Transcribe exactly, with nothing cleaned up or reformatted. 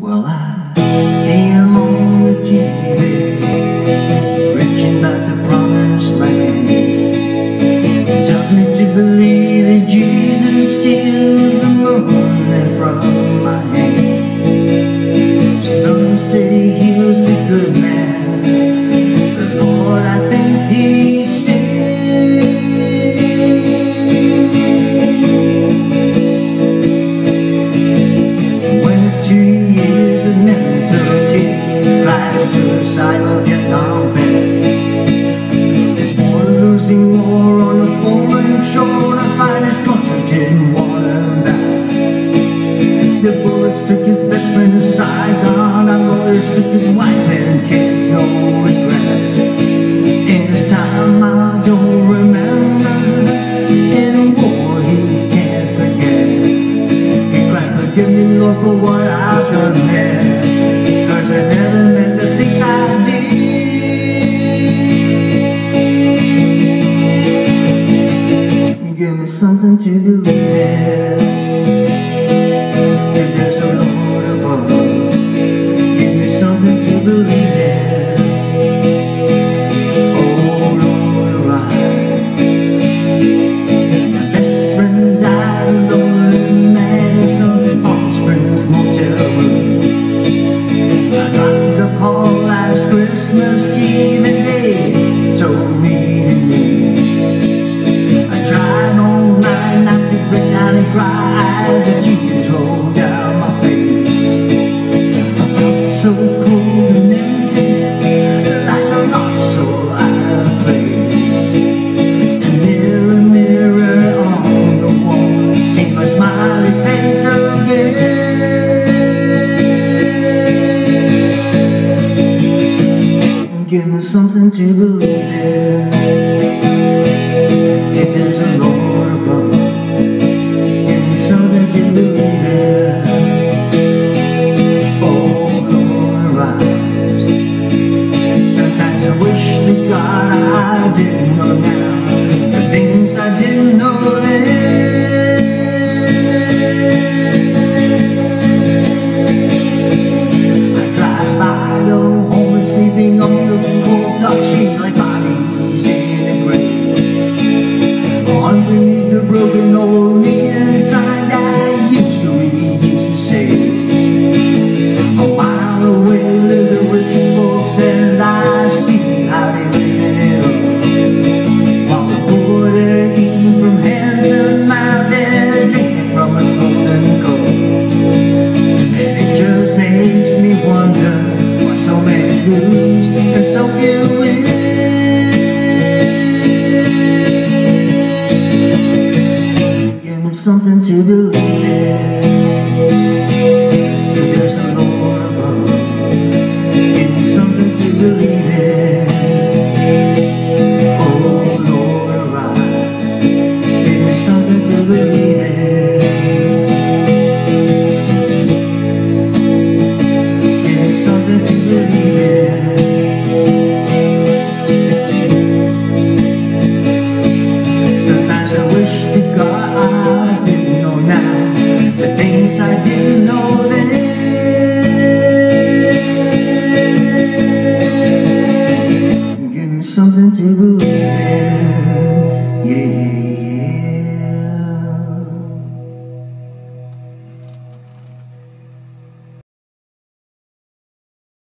Well, I see him on the T V, preaching about the promised land. Tells me to believe that Jesus steals the money from my hand. Some say he was a good man, but Lord, I think he sinned. Went two years of mental tears, like suicidal Vietnam vet. Before losing war on a foreign shore, to find his country didn't want him back. The bullets took his best friend to Saigon, our lawyers took his wife and kids, no regrets. In a time I don't remember, in a war he can't forget. He cried, forgive me Lord for what I've done here, 'cause I never meant the things I did. Give me something to believe in, if there's a Lord above. Give me something to believe in. Oh Lord, arise. My best friend died alone in Madison, Palm Springs motel room. I got the call last Christmas Eve and they told me to leave. I tried all night not to break down and cry, the tears rolled down my face. I felt so cold and empty, like a lost soul out of place. And mirror, mirror on the wall, see my smiley face again. Give me something to believe in, if there's a Lord above. Give me something to believe in. Oh Lord, arise. Sometimes I wish to God I didn't know now the things I didn't know then. I drive by the home sleeping on the cold dark sheet like bodies in a grave. Underneath the broken old